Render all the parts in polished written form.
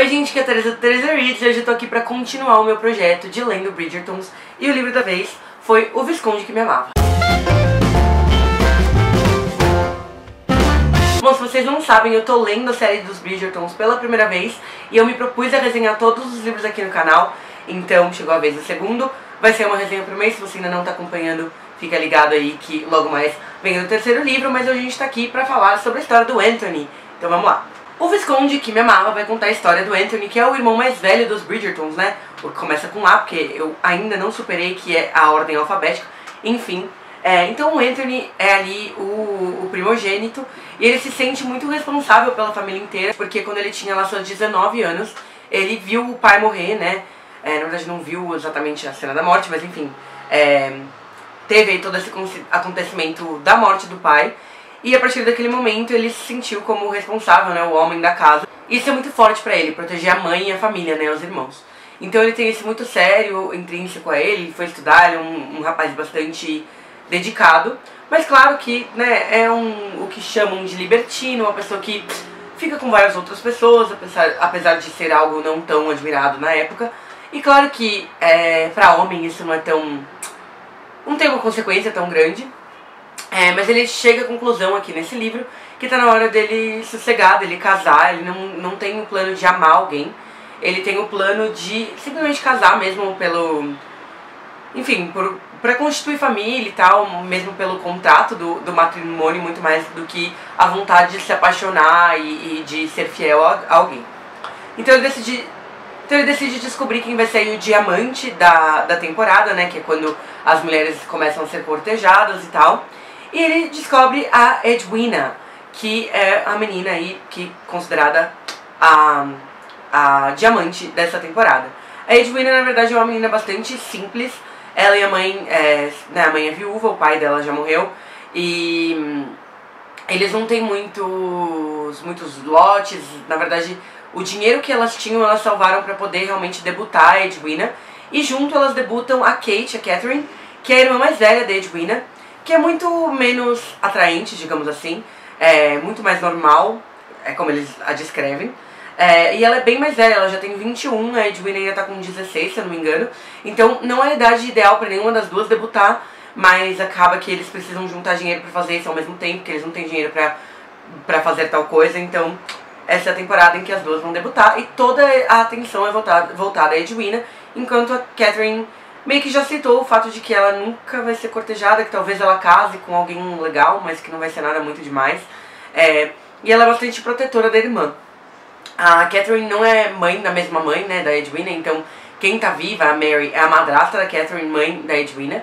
gente, que é a Teresa do Teresa Reads e hoje eu tô aqui pra continuar o meu projeto de lendo Bridgertons. E o livro da vez foi O Visconde que Me Amava. Bom, se vocês não sabem, eu tô lendo a série dos Bridgertons pela primeira vez e eu me propus a resenhar todos os livros aqui no canal, então chegou a vez do segundo. Vai ser uma resenha por mês, se você ainda não tá acompanhando, fica ligado aí que logo mais vem o terceiro livro, mas hoje a gente tá aqui pra falar sobre a história do Anthony. Então vamos lá. O Visconde que Me Amava vai contar a história do Anthony, que é o irmão mais velho dos Bridgertons, né? Começa com A, porque eu ainda não superei que é a ordem alfabética, enfim. Então o Anthony é ali o primogênito e ele se sente muito responsável pela família inteira, porque quando ele tinha lá seus 19 anos, ele viu o pai morrer, né? Na verdade não viu exatamente a cena da morte, mas enfim, teve aí todo esse acontecimento da morte do pai. E a partir daquele momento ele se sentiu como o responsável, né, o homem da casa. Isso é muito forte pra ele, proteger a mãe e a família, né, os irmãos. Então ele tem isso muito sério, intrínseco a ele, ele foi estudar, ele é um rapaz bastante dedicado. Mas claro que, né, é o que chamam de libertino, uma pessoa que fica com várias outras pessoas, apesar de ser algo não tão admirado na época. E claro que pra homem isso não é tão... não tem uma consequência tão grande. Mas ele chega à conclusão aqui nesse livro que tá na hora dele sossegar, dele casar. Ele não tem o plano de amar alguém, ele tem o plano de simplesmente casar mesmo pelo... enfim, pra constituir família e tal, mesmo pelo contrato do matrimônio, muito mais do que a vontade de se apaixonar e de ser fiel a alguém. Então ele decide descobrir quem vai ser o diamante da temporada, né, que é quando as mulheres começam a ser cortejadas e tal. E ele descobre a Edwina, que é a menina aí que considerada a diamante dessa temporada. A Edwina, na verdade, é uma menina bastante simples. Ela e a mãe, né, a mãe é viúva, o pai dela já morreu. E eles não têm muitos lotes. Na verdade, o dinheiro que elas tinham, elas salvaram para poder realmente debutar a Edwina. E junto elas debutam a Kate, a Catherine, que é a irmã mais velha da Edwina, que é muito menos atraente, digamos assim, muito mais normal, é como eles a descrevem. E ela é bem mais velha, ela já tem 21, a Edwina ainda tá com 16, se eu não me engano. Então não é a idade ideal pra nenhuma das duas debutar, mas acaba que eles precisam juntar dinheiro pra fazer isso ao mesmo tempo, porque eles não têm dinheiro pra fazer tal coisa. Então essa é a temporada em que as duas vão debutar e toda a atenção é voltada à Edwina, enquanto a Catherine meio que já aceitou o fato de que ela nunca vai ser cortejada, que talvez ela case com alguém legal, mas que não vai ser nada muito demais. E ela é bastante protetora da irmã. A Catherine não é mãe da mesma mãe, né, da Edwina, então quem tá viva, a Mary, é a madrasta da Catherine, mãe da Edwina.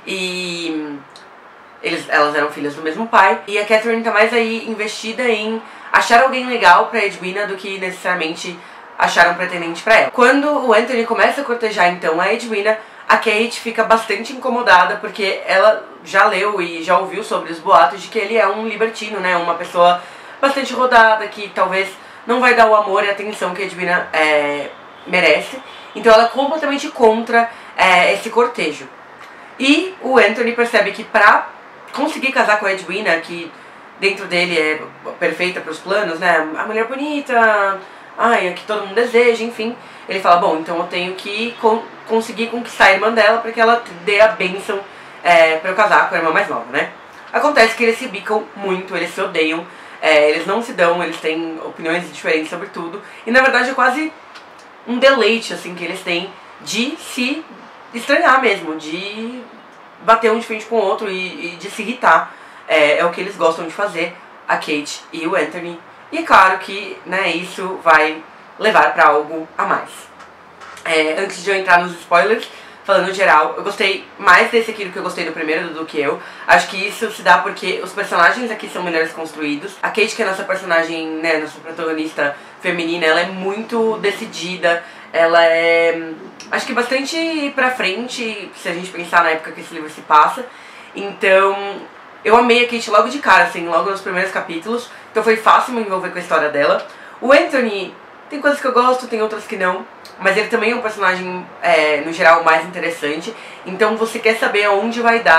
E elas eram filhas do mesmo pai. E a Catherine tá mais aí investida em achar alguém legal pra Edwina do que necessariamente achar um pretendente pra ela. Quando o Anthony começa a cortejar então a Edwina, a Kate fica bastante incomodada porque ela já leu e já ouviu sobre os boatos de que ele é um libertino, né? Uma pessoa bastante rodada, que talvez não vai dar o amor e a atenção que a Edwina merece. Então ela é completamente contra esse cortejo. E o Anthony percebe que pra conseguir casar com a Edwina, que dentro dele é perfeita pros planos, né? A mulher bonita, a que todo mundo deseja, enfim. Ele fala, bom, então eu tenho que conseguir conquistar a irmã dela para que ela dê a bênção pra eu casar com a irmã mais nova, né? Acontece que eles se bicam muito, eles se odeiam, eles não se dão, eles têm opiniões diferentes sobre tudo. E na verdade é quase um deleite, assim, que eles têm de se estranhar mesmo, de bater um de frente com o outro e de se irritar. É o que eles gostam de fazer, a Kate e o Anthony. E é claro que, né, isso vai levar pra algo a mais. Antes de eu entrar nos spoilers, falando no geral, eu gostei mais desse aqui do que eu gostei do primeiro do que eu. Acho que isso se dá porque os personagens aqui são melhores construídos. A Kate, que é a nossa personagem, né, nossa protagonista feminina, ela é muito decidida. Ela é, acho que bastante pra frente, se a gente pensar na época que esse livro se passa. Então eu amei a Kate logo de cara, assim, logo nos primeiros capítulos. Então foi fácil me envolver com a história dela. O Anthony, tem coisas que eu gosto, tem outras que não. Mas ele também é um personagem, no geral, mais interessante. Então você quer saber aonde vai dar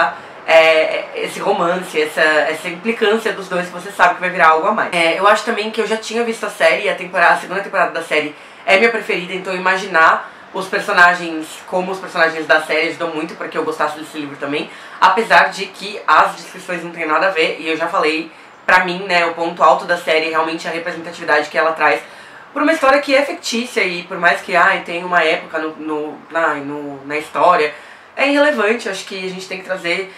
esse romance, essa implicância dos dois que você sabe que vai virar algo a mais. Eu acho também que eu já tinha visto a série, e a segunda temporada da série é minha preferida, então imaginar os personagens como os personagens da série ajudou muito para que eu gostasse desse livro também, apesar de que as descrições não tem nada a ver, e eu já falei, pra mim, né, o ponto alto da série é realmente a representatividade que ela traz por uma história que é fictícia, e por mais que tem uma época na história, é irrelevante. Eu acho que a gente tem que trazer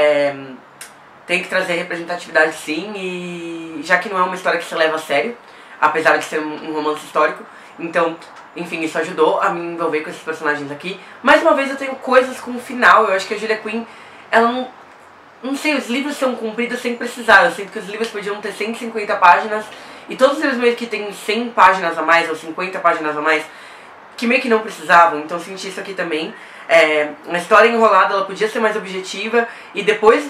representatividade sim, e já que não é uma história que se leva a sério, apesar de ser um romance histórico, então, enfim, isso ajudou a me envolver com esses personagens aqui. Mais uma vez eu tenho coisas com o final. Eu acho que a Julia Quinn, ela não sei, os livros são cumpridos sem precisar. Eu sinto que os livros podiam ter 150 páginas, e todos os livros meio que tem 100 páginas a mais, ou 50 páginas a mais, que meio que não precisavam. Então eu senti isso aqui também. Uma história enrolada, ela podia ser mais objetiva, e depois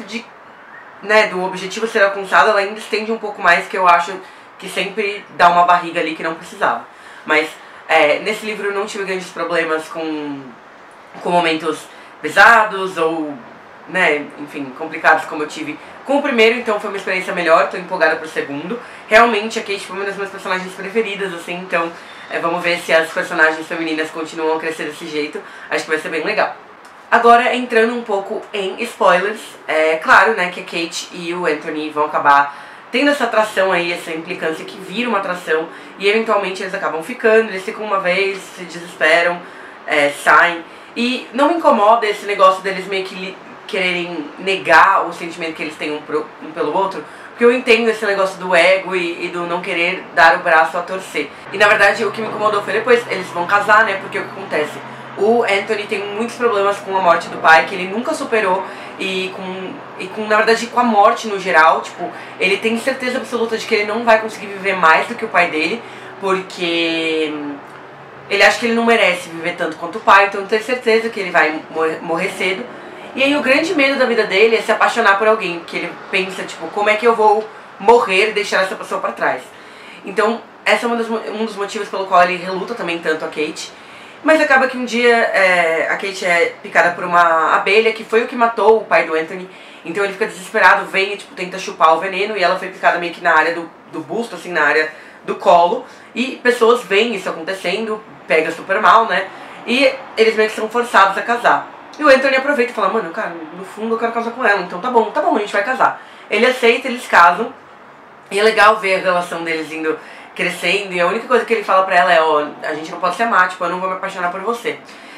do objetivo ser alcançado, ela ainda estende um pouco mais, que eu acho que sempre dá uma barriga ali que não precisava. Mas nesse livro eu não tive grandes problemas com momentos pesados ou, enfim, complicados como eu tive com o primeiro, então foi uma experiência melhor, tô empolgada pro segundo. Realmente a Kate foi uma das minhas personagens preferidas, assim, então vamos ver se as personagens femininas continuam a crescer desse jeito, acho que vai ser bem legal. Agora, entrando um pouco em spoilers, é claro, né, que a Kate e o Anthony vão acabar tendo essa atração aí, essa implicância que vira uma atração, e eventualmente eles acabam ficando, eles ficam uma vez, se desesperam, saem. E não me incomoda esse negócio deles meio que quererem negar o sentimento que eles têm um pelo outro, porque eu entendo esse negócio do ego e do não querer dar o braço a torcer. E na verdade o que me incomodou foi depois, eles vão casar, né, porque o que acontece? O Anthony tem muitos problemas com a morte do pai, que ele nunca superou, e na verdade com a morte no geral, tipo, ele tem certeza absoluta de que ele não vai conseguir viver mais do que o pai dele, porque ele acha que ele não merece viver tanto quanto o pai, então tem certeza que ele vai morrer cedo. E aí o grande medo da vida dele é se apaixonar por alguém, porque ele pensa, tipo, como é que eu vou morrer e deixar essa pessoa pra trás? Então, esse é um dos motivos pelo qual ele reluta também tanto a Kate. Mas acaba que um dia a Kate é picada por uma abelha, que foi o que matou o pai do Anthony. Então ele fica desesperado, vem e tenta chupar o veneno, e ela foi picada meio que na área do busto, assim, na área do colo. E pessoas veem isso acontecendo, pega super mal, né? E eles meio que são forçados a casar. E o Anthony aproveita e fala, mano, cara, no fundo eu quero casar com ela, então tá bom, a gente vai casar. Ele aceita, eles casam, e é legal ver a relação deles indo crescendo, e a única coisa que ele fala pra ela é, a gente não pode se amar, tipo, eu não vou me apaixonar por você.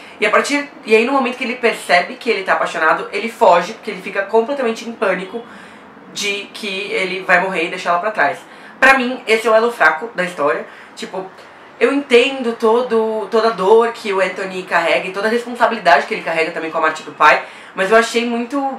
E aí no momento que ele percebe que ele tá apaixonado, ele foge, porque ele fica completamente em pânico de que ele vai morrer e deixar ela pra trás. Pra mim, esse é o elo fraco da história, tipo, eu entendo toda a dor que o Anthony carrega e toda a responsabilidade que ele carrega também com a morte do pai, mas eu achei muito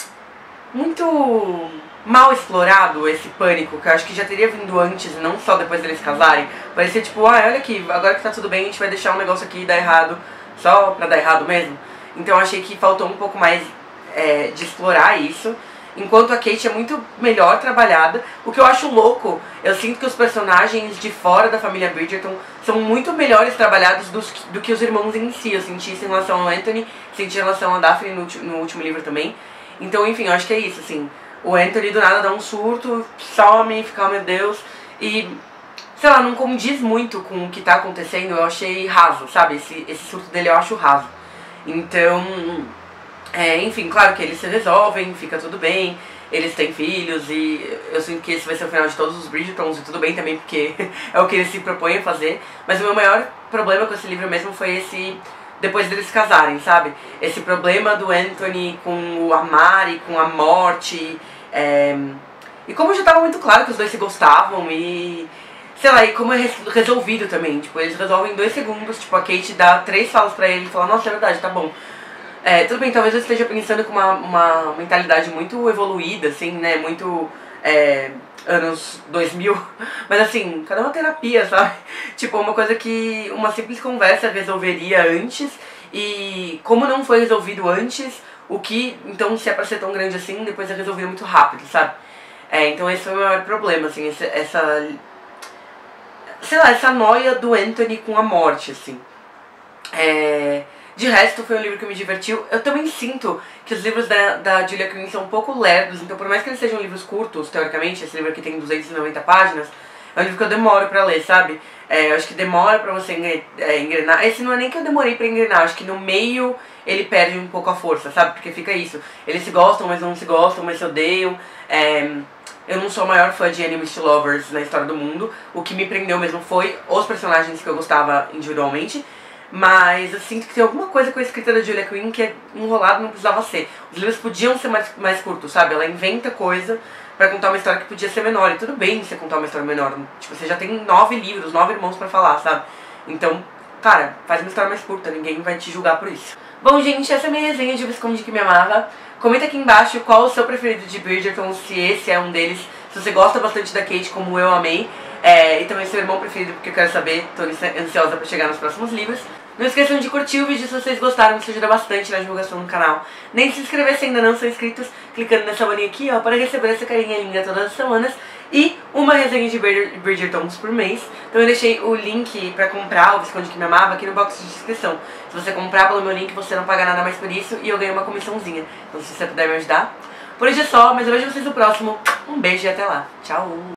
mal explorado esse pânico, que eu acho que já teria vindo antes, não só depois deles casarem. Parecia tipo, olha aqui, agora que tá tudo bem, a gente vai deixar um negócio aqui dar errado, só pra dar errado mesmo. Então eu achei que faltou um pouco mais de explorar isso, enquanto a Kate é muito melhor trabalhada. O que eu acho louco, eu sinto que os personagens de fora da família Bridgerton são muito melhores trabalhados do que os irmãos em si. Eu senti isso em relação ao Anthony, senti em relação a Daphne no último livro também. Então, enfim, eu acho que é isso, assim. O Anthony do nada dá um surto, some, fica, oh, meu Deus, e, sei lá, não condiz muito com o que tá acontecendo. Eu achei raso, sabe? Esse surto dele eu acho raso. Então, enfim, claro que eles se resolvem, fica tudo bem, eles têm filhos, e eu sinto que esse vai ser o final de todos os Bridgertons, e tudo bem também, porque é o que eles se propõem a fazer. Mas o meu maior problema com esse livro mesmo foi depois deles casarem, sabe? Esse problema do Anthony com o amar e com a morte, e como já estava muito claro que os dois se gostavam, e sei lá, e como é resolvido também, tipo, eles resolvem em 2 segundos, tipo, a Kate dá 3 falas pra ele e fala, nossa, é verdade, tá bom. Tudo bem, talvez eu esteja pensando com uma mentalidade muito evoluída, assim, né, muito anos 2000, mas assim, cada uma terapia, sabe? Tipo, uma coisa que uma simples conversa resolveria antes, e como não foi resolvido antes, o que, então, se é pra ser tão grande assim, depois é resolvido muito rápido, sabe? Então esse foi o maior problema, assim, sei lá, essa noia do Anthony com a morte, assim. De resto, foi um livro que me divertiu. Eu também sinto que os livros da Julia Quinn são um pouco lerdos, então por mais que eles sejam livros curtos, teoricamente, esse livro aqui tem 290 páginas, é um livro que eu demoro pra ler, sabe? Eu acho que demora pra você engrenar. Esse não é nem que eu demorei pra engrenar, acho que no meio ele perde um pouco a força, sabe? Porque fica isso. Eles se gostam, mas não se gostam, mas se odeiam. Eu não sou a maior fã de Enemies to Lovers na história do mundo. O que me prendeu mesmo foi os personagens que eu gostava individualmente. Mas eu sinto que tem alguma coisa com a escrita da Julia Quinn que é enrolado, não precisava ser. Os livros podiam ser mais curtos, sabe? Ela inventa coisa pra contar uma história que podia ser menor. E tudo bem você contar uma história menor. Tipo, você já tem 9 livros, 9 irmãos pra falar, sabe? Então, cara, faz uma história mais curta, ninguém vai te julgar por isso. Bom, gente, essa é a minha resenha de O Visconde que Me Amava. Comenta aqui embaixo qual o seu preferido de Bridgerton, se esse é um deles. Se você gosta bastante da Kate, como eu amei. E também seu irmão preferido, porque eu quero saber, tô ansiosa pra chegar nos próximos livros. Não esqueçam de curtir o vídeo se vocês gostaram, isso ajuda bastante na divulgação do canal. Nem se inscrever se ainda não são inscritos, clicando nessa bolinha aqui, ó, para receber essa carinha linda todas as semanas. E uma resenha de Bridgertons por mês. Então eu deixei o link pra comprar o Visconde que Me Amava aqui no box de descrição. Se você comprar pelo meu link, você não paga nada mais por isso e eu ganho uma comissãozinha. Então se você puder me ajudar. Por hoje é só, mas eu vejo vocês no próximo. Um beijo e até lá. Tchau!